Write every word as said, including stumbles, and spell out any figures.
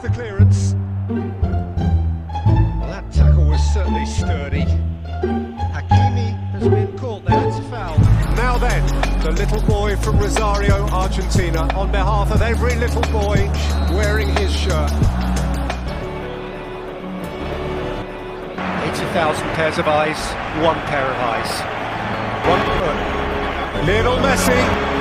the clearance. Well, that tackle was certainly sturdy. Hakimi has been caught there, it's a foul. Now then, the little boy from Rosario, Argentina, on behalf of every little boy wearing his shirt. eighty thousand pairs of eyes, one pair of eyes. One foot. Lionel Messi.